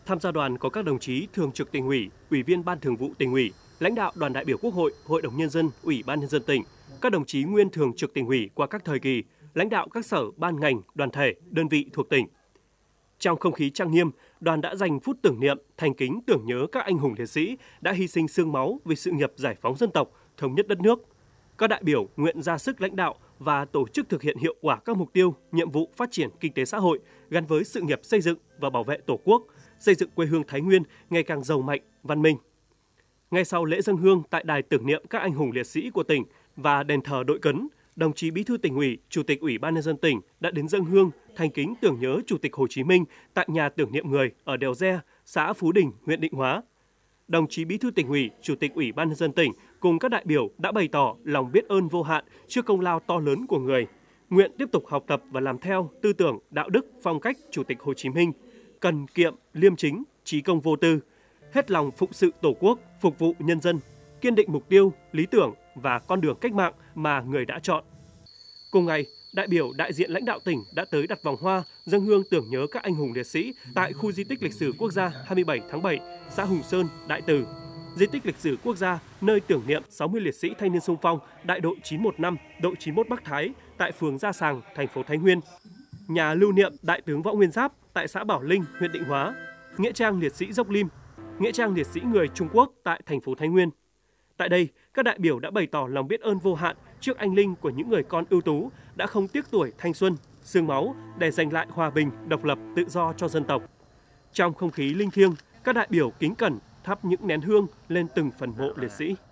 Tham gia đoàn có các đồng chí Thường trực Tỉnh ủy, Ủy viên Ban Thường vụ Tỉnh ủy, lãnh đạo đoàn đại biểu Quốc hội, Hội đồng Nhân dân, Ủy ban Nhân dân tỉnh, các đồng chí nguyên Thường trực Tỉnh ủy qua các thời kỳ, lãnh đạo các sở, ban ngành, đoàn thể, đơn vị thuộc tỉnh. Trong không khí trang nghiêm, đoàn đã dành phút tưởng niệm, thành kính tưởng nhớ các anh hùng liệt sĩ đã hy sinh xương máu vì sự nghiệp giải phóng dân tộc, thống nhất đất nước. Các đại biểu nguyện ra sức lãnh đạo và tổ chức thực hiện hiệu quả các mục tiêu, nhiệm vụ phát triển kinh tế xã hội gắn với sự nghiệp xây dựng và bảo vệ Tổ quốc, xây dựng quê hương Thái Nguyên ngày càng giàu mạnh, văn minh. Ngay sau lễ dâng hương tại đài tưởng niệm các anh hùng liệt sĩ của tỉnh và đền thờ Đội Cấn, đồng chí Bí thư Tỉnh ủy, Chủ tịch Ủy ban Nhân dân tỉnh đã đến dâng hương thành kính tưởng nhớ Chủ tịch Hồ Chí Minh tại nhà tưởng niệm người ở đèo Re, xã Phú Đình, huyện Định Hóa. Đồng chí Bí thư Tỉnh ủy, Chủ tịch Ủy ban Nhân dân tỉnh cùng các đại biểu đã bày tỏ lòng biết ơn vô hạn trước công lao to lớn của người, nguyện tiếp tục học tập và làm theo tư tưởng, đạo đức, phong cách Chủ tịch Hồ Chí Minh, cần kiệm, liêm chính, trí công vô tư, hết lòng phụng sự Tổ quốc, phục vụ nhân dân, kiên định mục tiêu, lý tưởng và con đường cách mạng mà người đã chọn. Cùng ngày, đại biểu đại diện lãnh đạo tỉnh đã tới đặt vòng hoa, dâng hương tưởng nhớ các anh hùng liệt sĩ tại khu di tích lịch sử quốc gia 27 tháng 7, xã Hùng Sơn, Đại Từ, di tích lịch sử quốc gia nơi tưởng niệm 60 liệt sĩ thanh niên xung phong đại đội 915, đội 91 Bắc Thái tại phường Gia Sàng, thành phố Thái Nguyên, nhà lưu niệm Đại tướng Võ Nguyên Giáp tại xã Bảo Linh, huyện Định Hóa, nghĩa trang liệt sĩ Dốc Lim, nghĩa trang liệt sĩ người Trung Quốc tại thành phố Thái Nguyên. Tại đây, các đại biểu đã bày tỏ lòng biết ơn vô hạn trước anh linh của những người con ưu tú đã không tiếc tuổi thanh xuân, xương máu để giành lại hòa bình, độc lập, tự do cho dân tộc. Trong không khí linh thiêng, các đại biểu kính cẩn thắp những nén hương lên từng phần mộ liệt sĩ.